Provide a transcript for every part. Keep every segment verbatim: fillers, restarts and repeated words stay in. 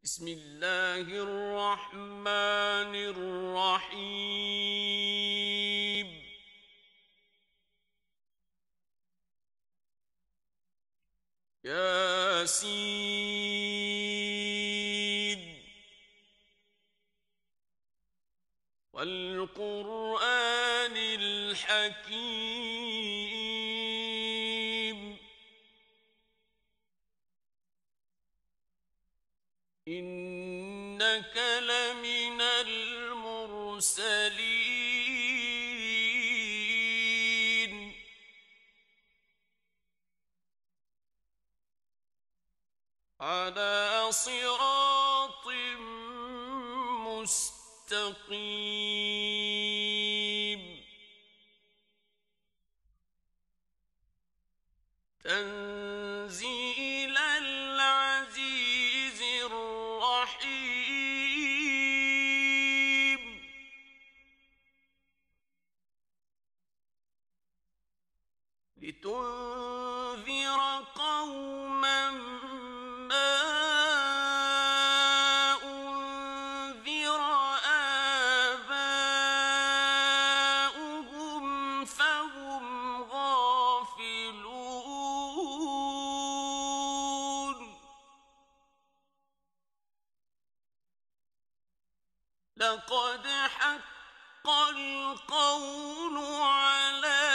بسم الله الرحمن الرحيم ياسين والقرآن الحكيم إنك لمن المرسلين على صراط مستقيم تنزيل العزيز الرحيم لتنذر قوما ما أنذر آباؤهم فهم غافلون لقد حق القول على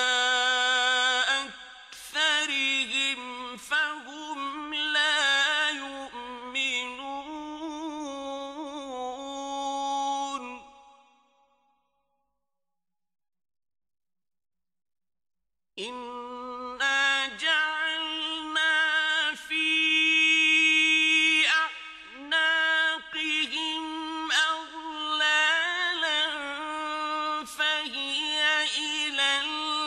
أكثرهم فهم لا يؤمنون إنا جعلنا في أعناقهم أغلالا فهي إلى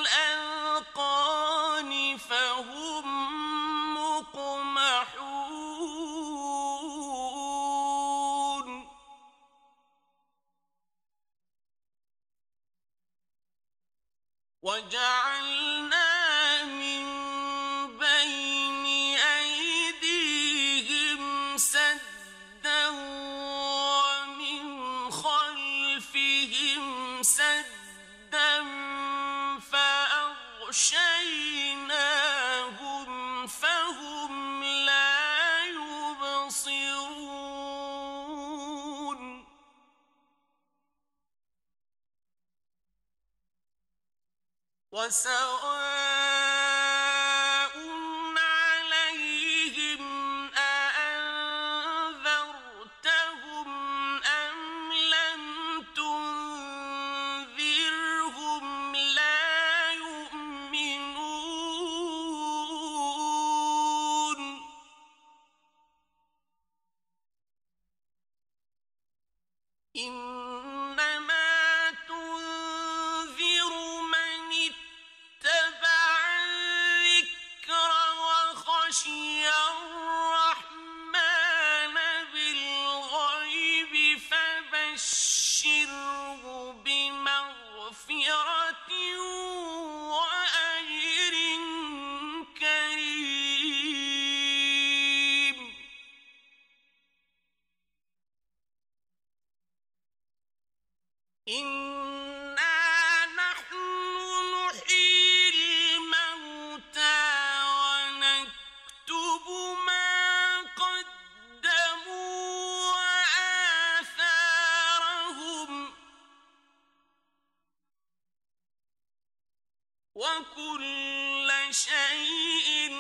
الأذقان فهم مقمحون وجعلنا من بين أيديهم سدا ومن خلفهم سدا فأغشيناهم فهم لا يبصرون وسواء عليهم أأنذرتهم أم لم تنذرهم لا يؤمنون إنما تنذر من اتبع الذكر وخشي الرحمن بالغيب فبشره بمغفرة وأجر كريم إنا نحن نحيي الموتى ونكتب ما قدموا وآثارهم وكل شيء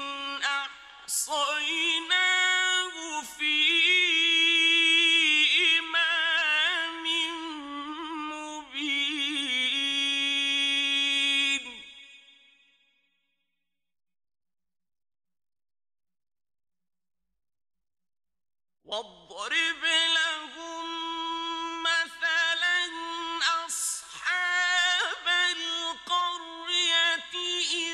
أحصيناه في إمام مبين واضرب لهم مثلا أصحاب القرية إذ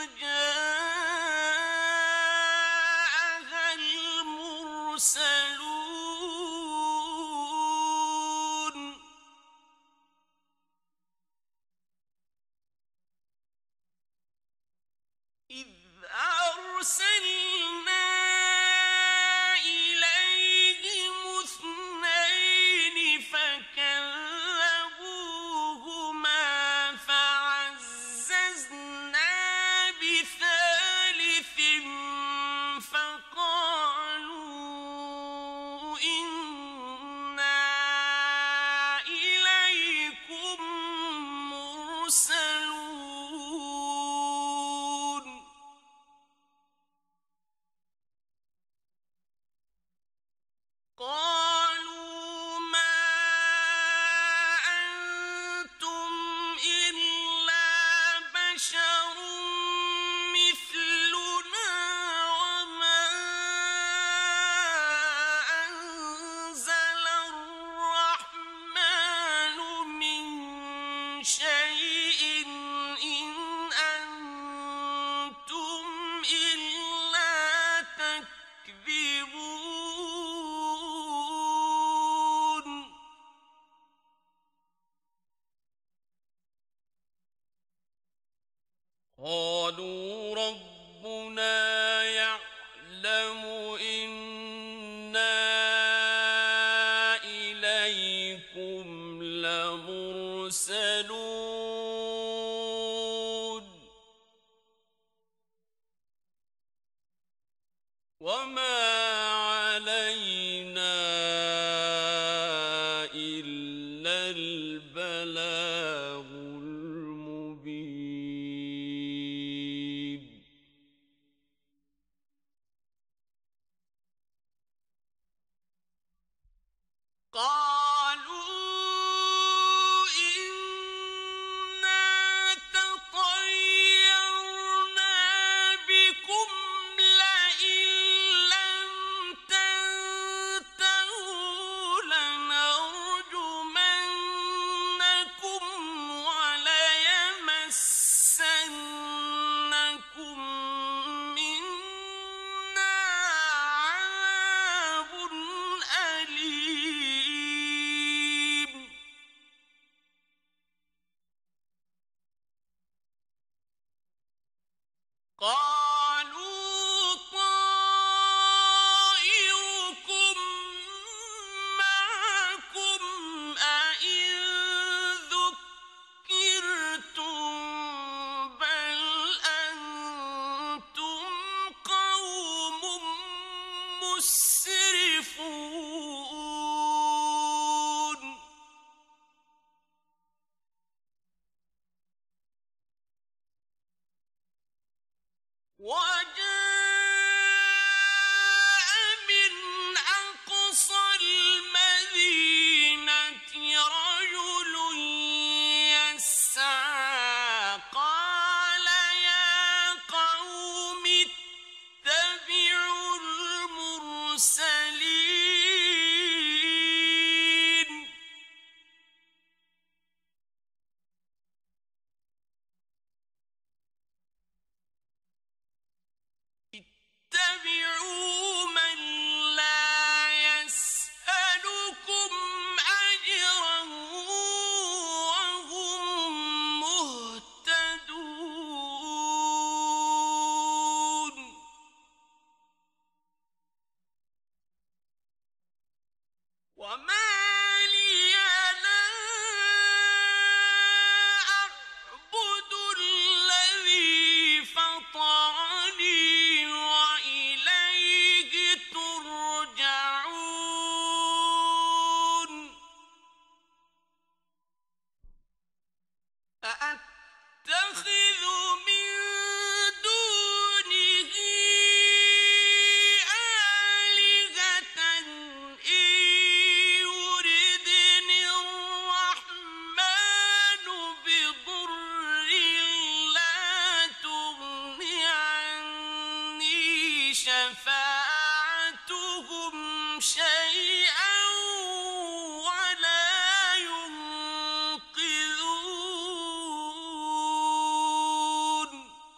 جاءها المرسلون إذ أرسلنا إليهم قالوا ما أنتم إلا بشر مثلنا وما أنزل الرحمن من شيء إن أنتم إلا تكذبون قالوا ربنا يعلم إنا إليكم لمرسلون وما علينا إلا البلاغ المبين قالوا إنا تطيرنا بكم لئن لم تنتهوا لنرجمنكم وليمسنكم منا عذاب أليم قالوا طائركم معكم أئن ذكرتم بل أنتم قوم مسرفون وجاء من أقصى المدينة رجل يسعى قال يا قوم اتبعوا المرسلين اتبعوا من لا يسألكم أجرا وهم مهتدون وما لي لا أعبد الذي فطرني وإليه ترجعون أأتخذ من دونه آلهة إن يردني الرحمن بضر لا تغن عني شفاعتهم شيئا ولا ينقذون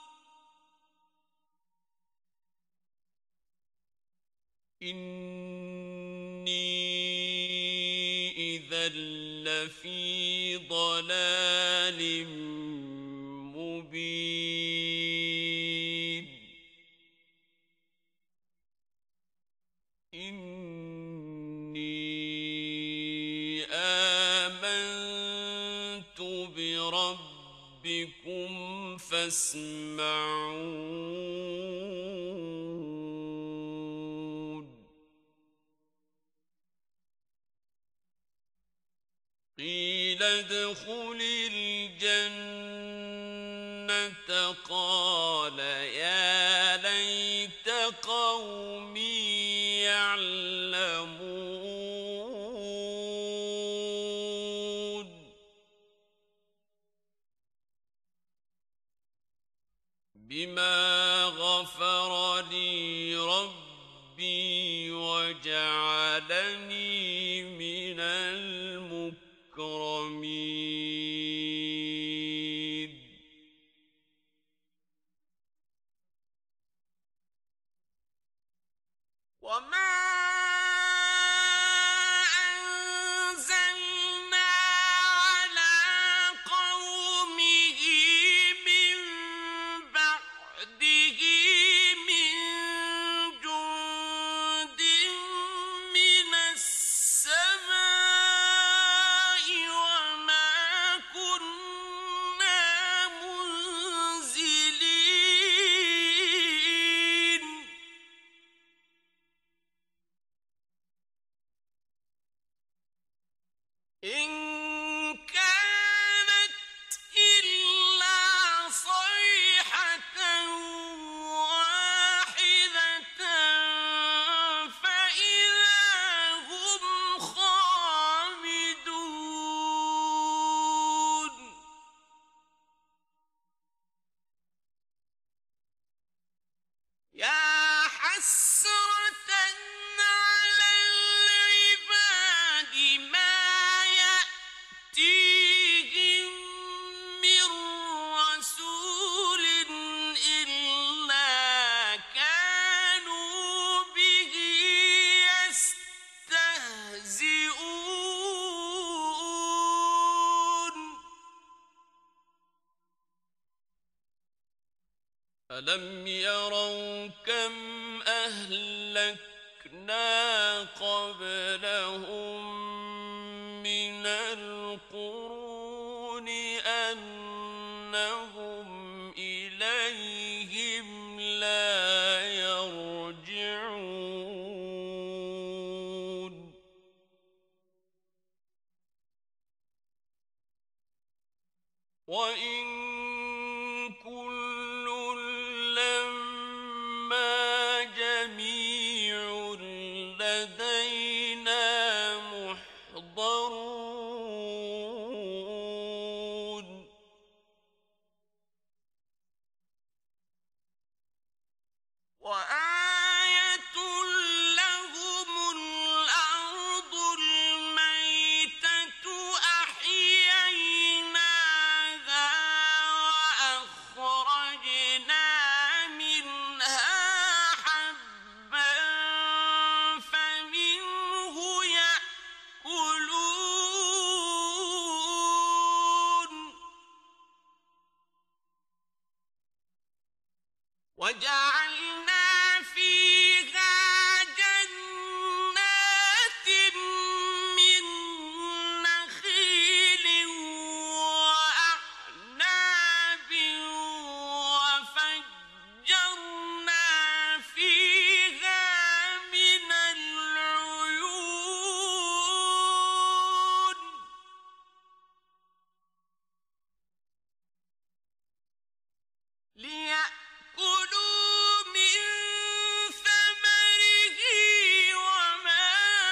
إني إذا لفي ضلال مبين إني آمنت بربكم فاسمعون قيل ادخل الجنة قال يا ليت قومي يعلمون بما غفر لي ربي وجعلني من المكرمين وما ألم يروا كم أهلكنا قبلهم من القرون أنهم إليهم لا يرجعون وإن وجعلنا فيها جنات من نخيل وأعناب وفجرنا فيها من العيون ليأكلوا من ثمره وما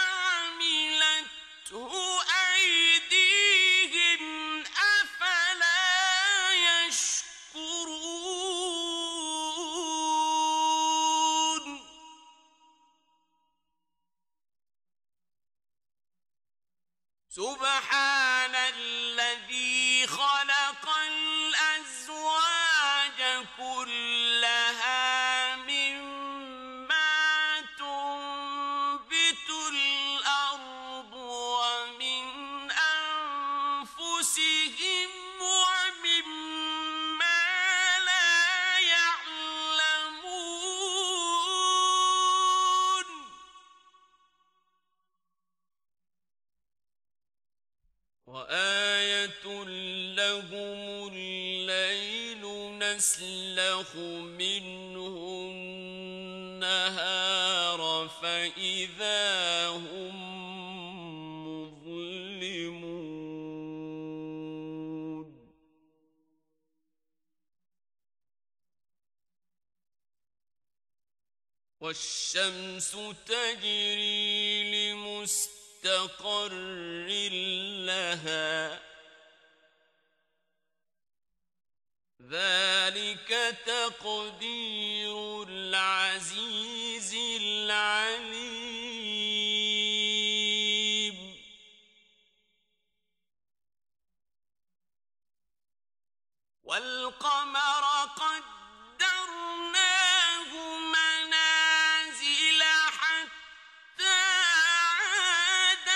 عملته أيديهم أفلا يشكرون سبحان الذي خلق الأزواج كلها مما تنبت الأرض ومن أنفسهم ومما لا يعلمون وآية لهم الليل نسلخ منه النهار فإذا هم مظلمون والشمس تجري لمستقر لها ذلك ذلك تقدير العزيز العليم والقمر قدرناه منازل حتى عاد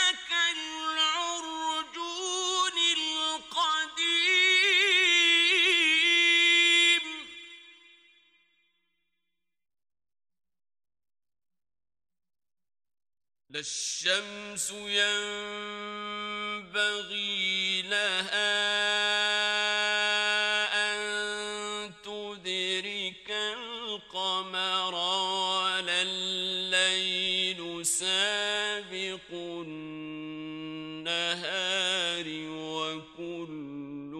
كالعرجون القديم لا الشمس ينبغي لها القمر ولا الليل سابق النهار وكل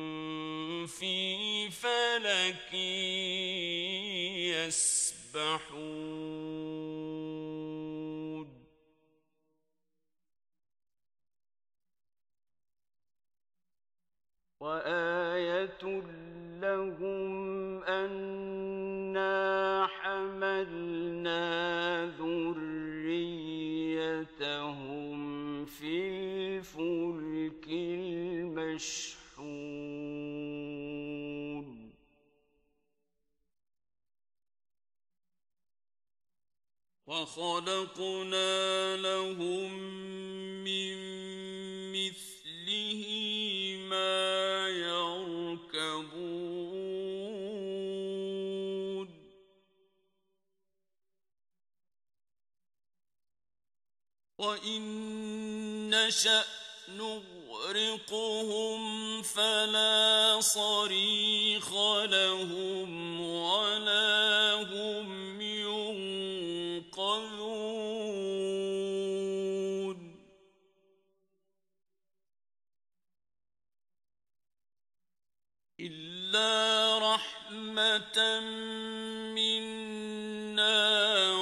في فلك يسبحون وآية لهم أنا حملنا ذريتهم في الفلك المشحون وخلقنا لهم من مثله ما يركبون وإن نشأ نغرقهم فلا صريخ لهم ولا هم ينقذون إلا رحمة منا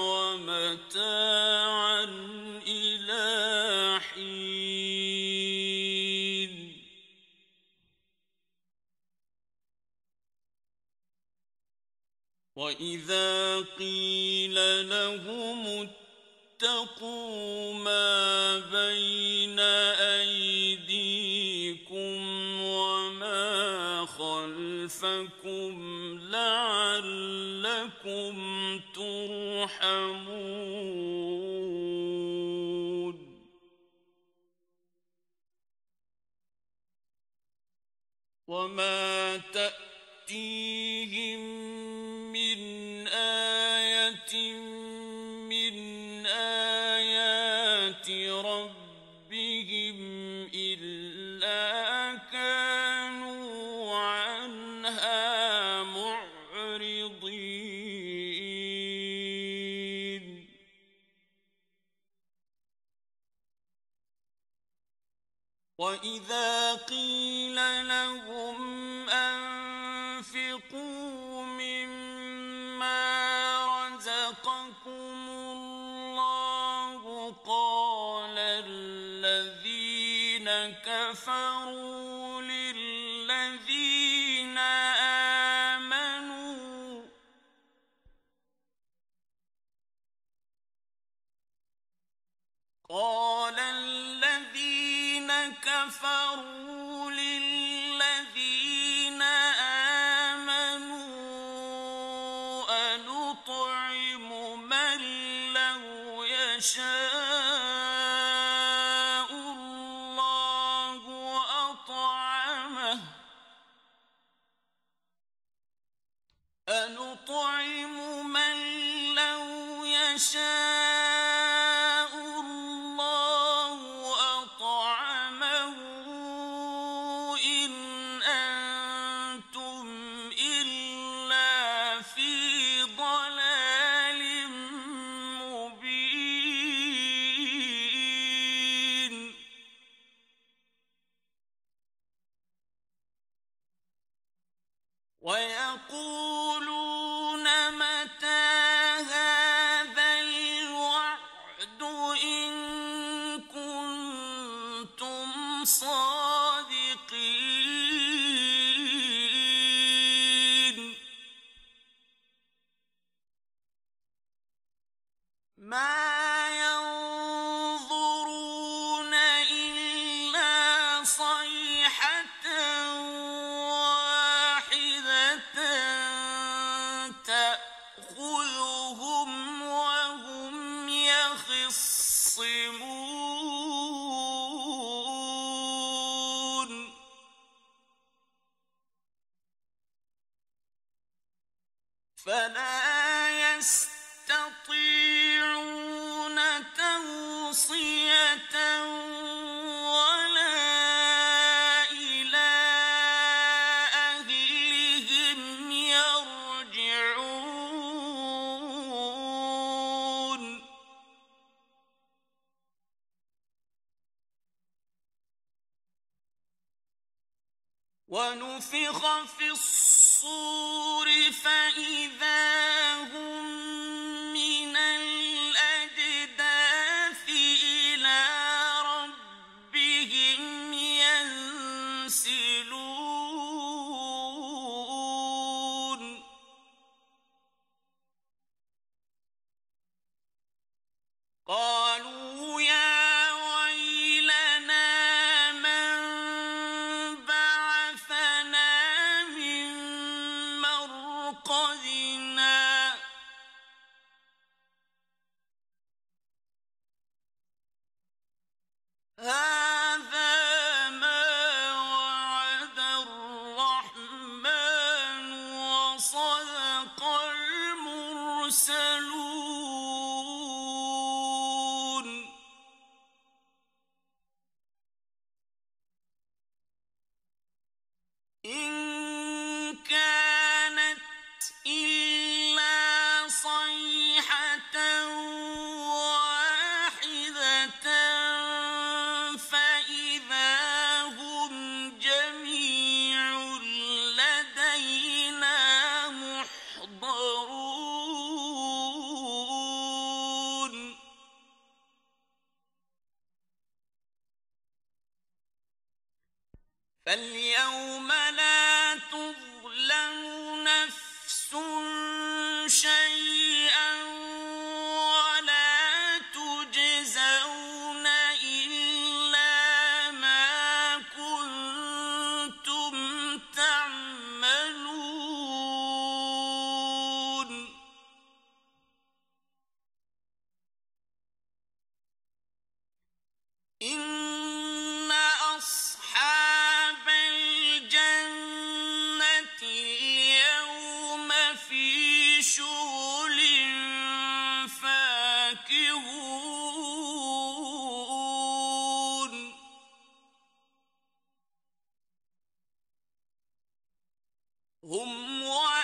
ومتاعا إلى حين وإذا قيل لهم اتقوا ما بين أيديكم وما خلفكم لعلكم ترحمون وما تأتيهم من آية من آيات ربهم إلا كانوا عنها معرضين وإذا قيل لهم أنفقوا مما رزقكم الله قال الذين كفروا للذين آمنوا قال الذين كفروا للذين آمنوا أنطعم من لو يشاء الله أطعمه أنطعم من لو يشاء الله أطعمه إن أنتم إلا في ضلال مبين ويقولون متى هذا الوعد إن كنتم صادقين فلا يستطيعون توصية ولا إلى أهلهم يرجعون ونفخ في الصور فإذا هم من الأجداث إلى ربهم ينسلون قالوا يا ويلنا من بعثنا من مرقدنا هذا ما وعد الرحمن وصدق المرسلون إن كانت إلا صيحة واحدة فإذا هم جميع لدينا محضرون فاليوم لا تظلم نفس شيئا ولا تجزون إلا ما كنتم تعملون إن أصحاب الجنة اليوم في شغل فاكهون هم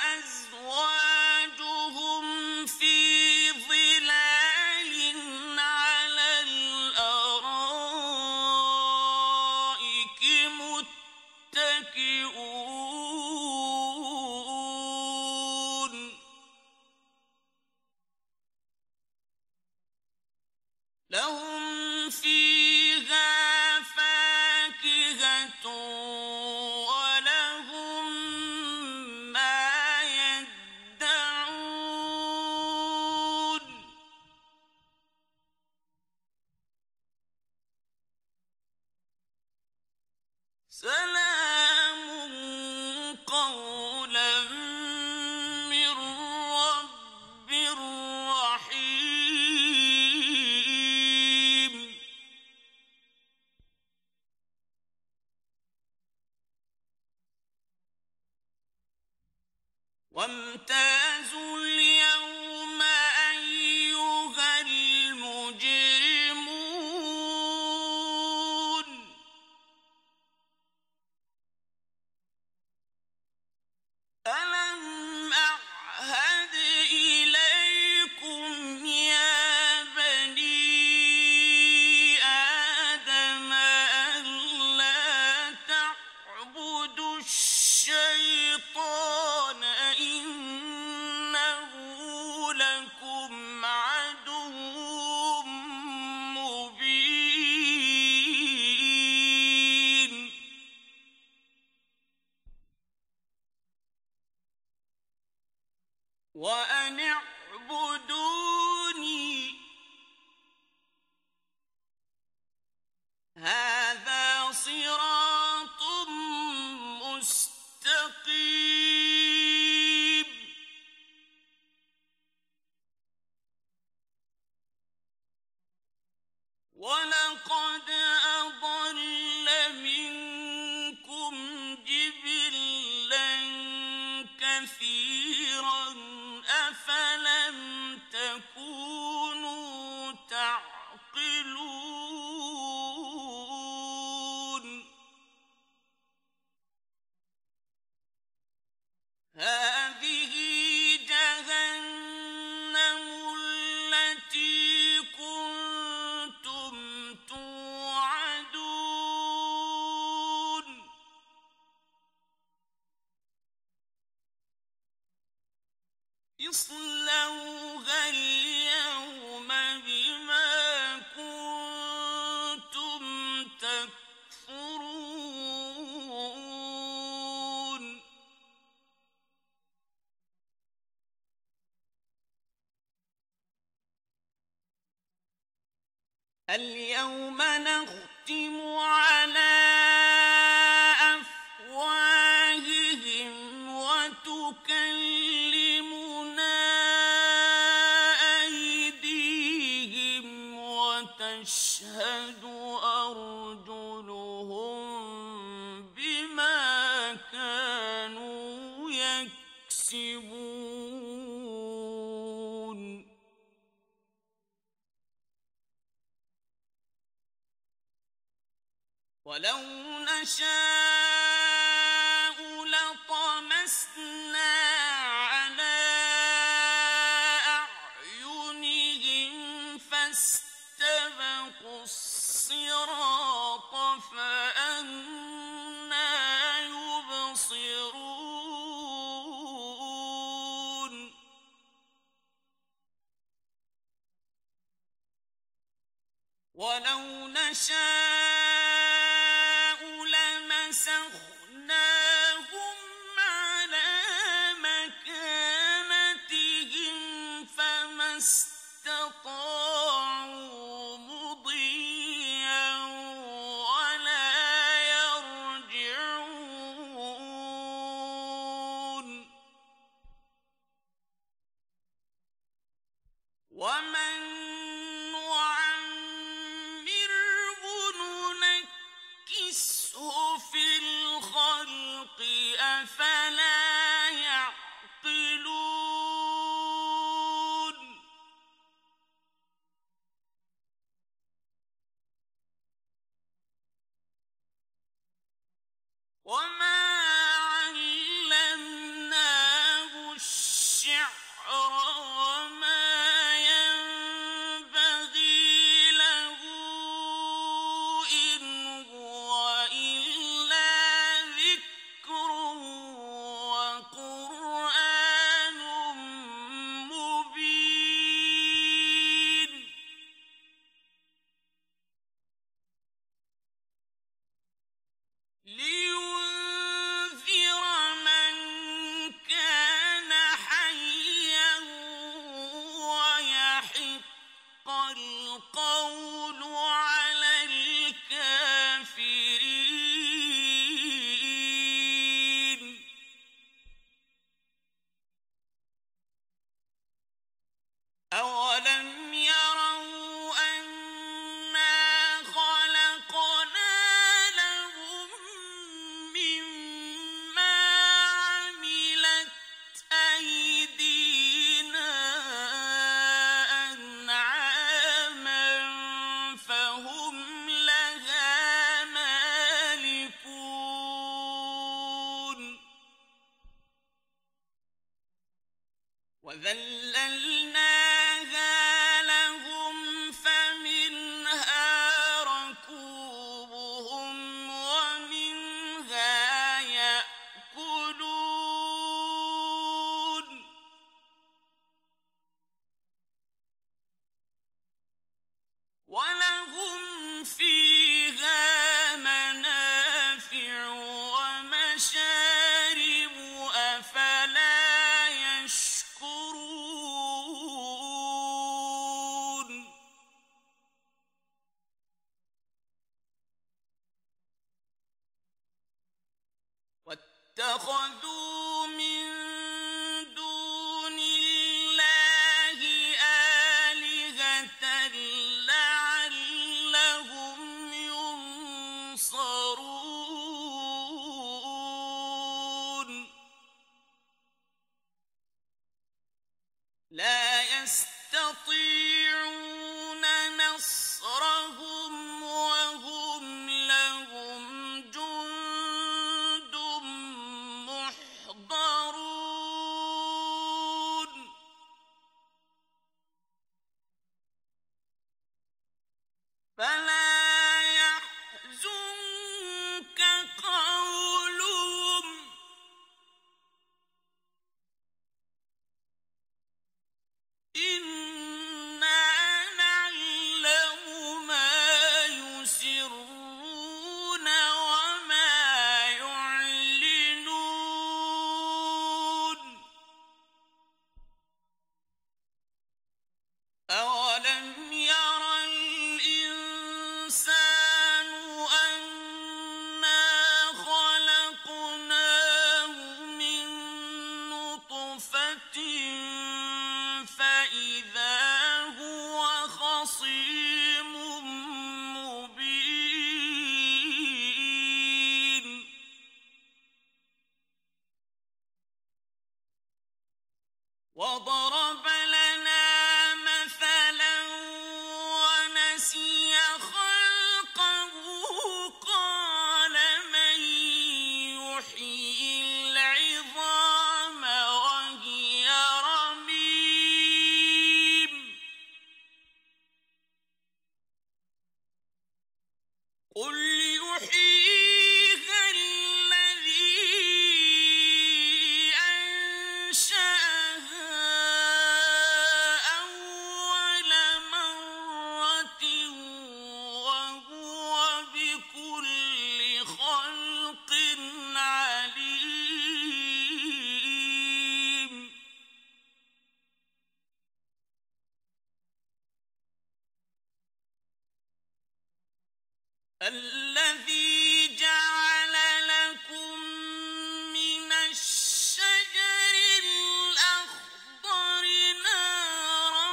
وأزواجهم في ظلال على الأرائك متكئون لهم فيها فاكهة ولهم ما يدعون سلام قولا من رب رحيم وامتازوا اليوم أيها المجرمون ألم أعهد إليكم يا بني آدم ألا تعبدوا الشيطان إنه وَلَقَدْ أَضَلَّ مِنكُمْ جِبِلًّا كَثِيرًا ۖ أَفَلَمْ تَكُونُوا تَعْقِلُونَ هَٰذِهِ جَهَنَّمُ الَّتِي كُنتُمْ تُوعَدُونَ اصْلَوْهَا الْيَوْمَ بِمَا كُنتُمْ تَكْفُرُونَ الْيَوْمَ نَخْتِمُ عَلَىٰ أَفْوَاهِهِمْ وَتُكَلِّمُنَا أَيْدِيهِمْ وَتَشْهَدُ أَرْجُلُهُم بِمَا كَانُوا يَكْسِبُونَ وَلَوْ نَشَاءُ لَطَمَسْنَا عَلَىٰ أَعْيُنِهِمْ فَاسْتَبَقُوا الصِّرَاطَ فَأَنَّىٰ يُبْصِرُونَ وَلَوْ نَشَاءُ لَمَسَخْنَاهُمْ عَلَىٰ مَكَانَتِهِمْ فَمَا اسْتَطَاعُوا مُضِيًّا وَلَا يَرْجِعُونَ وَمَن نُّعَمِّرْهُ نُنَكِّسْهُ فِي الْخَلْقِ ۖ أَفَلَا يَعْقِلُونَ وَمَا عَلَّمْنَاهُ الشِّعْرَ وَمَا يَنبَغِي لَهُ ۖ إِنْ هُوَ إِلَّا ذِكْرٌ وَقُرْآنٌ مُّبِينٌ لِيُنذِرَ مَن كَانَ حَيًّا وَيَحِقَّ الْقَوْلُ عَلَى الْكَافِرِينَ أَوَلَمْ يَرَوْا أَنَّا خَلَقْنَا لَهُم مِّمَّا عَمِلَتْ أَيْدِينَا أَنْعَامًا فَهُمْ لَهَا مَالِكُونَ وَذَلَّلْنَاهَا لَهُمْ فَمِنْهَا رَكُوبُهُمْ وَمِنْهَا يَأْكُلُونَ وَلَهُمْ فِيهَا مَنَافِعُ وَمَشَارِبُ أَفَلَا يَشْكُرُونَ وَاتَّخَذُوا مِن دُونِ اللَّهِ آلِهَةً لَّعَلَّهُمْ قل يحييها الذي أنشأها أول مرة وهو بكل خلق عليم. الذي جعل لكم من الشجر الأخضر نارا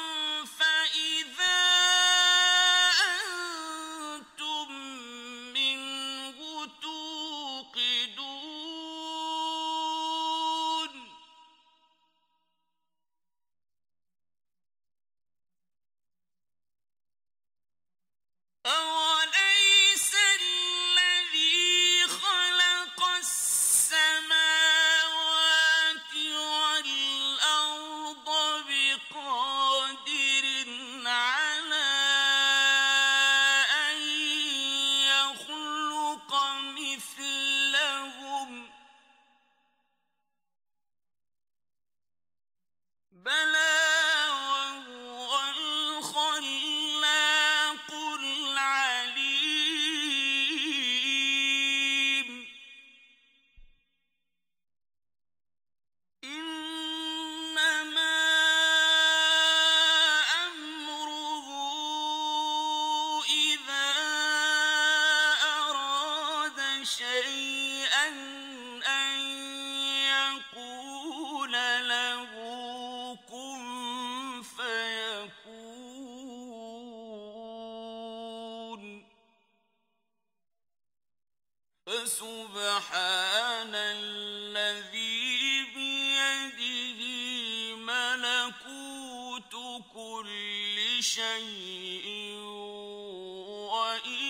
فإذا أنتم منه توقدون. أوليس الذي خلق السماوات والأرض بقادر على أن يخلق مثلهم؟ بلى وهو الخلاق العليم. إنما أمره إذا أراد شيئا أن يقول له كن فيكون. فسبحان الذي بيده ملكوت كل شيء وإليه